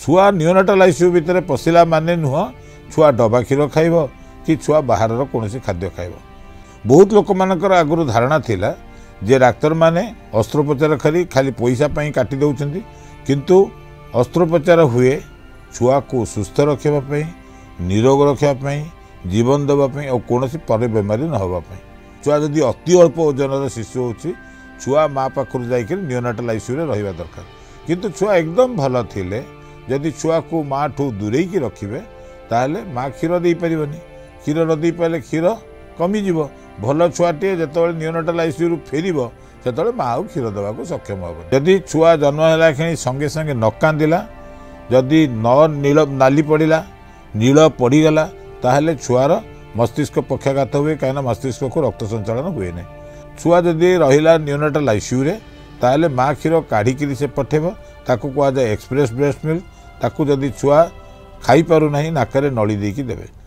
छुआ नियोनाटाल आईसीयू भितर पशिला माने नुह छुआ डबा क्षीर खाइब कि छुआ बाहर कौन खाद्य खाइब। बहुत लोक मानकर आगुरी धारणा थिला जे डाक्तर माने अस्त्रोपचार करी खाली पैसा पाई काटी दउछंती, किंतु अस्त्रोपचार हुए छुआ को सुस्थ रखापी, निरोग रखापी, जीवन देवाई और कौन पर बेमारी न होगापी। छुआ जदि अति अल्प ओजन शिशु होची छुआ माँ पाखर जाकर नियोनाटाल आईसीयू रे रहिबा दरकार। किंतु छुआ एकदम भल थिले जदि छुआ को माँ ठू दूरे की रखिए ताहले माँ क्षीर दे पारिबनी, क्षीर न दे पारे क्षीर कमिज। भल छुआटे जो नियोनाटाल आईसीयू फेर से माँ आउ क्षीर देवा को सक्षम हम। जदि छुआ जन्म है कि संगे संगे न कांदिला, जदि न नील नाली पड़ा नील पड़गला ताहले छुआर मस्तिष्क पक्षाघात हुए, कहीं मस्तिष्क को रक्त संचालन हुए नहीं। छुआ जदि रहा नियोनाटाल आईसीयू रे ताहले माँ क्षीर काढ़ी से पठेब, ताकू कहुए एक्सप्रेस ब्रेस्ट मिल्क। ताकू जदि छुआ खाई पारु नहीं नाकरे नली देकी देबे।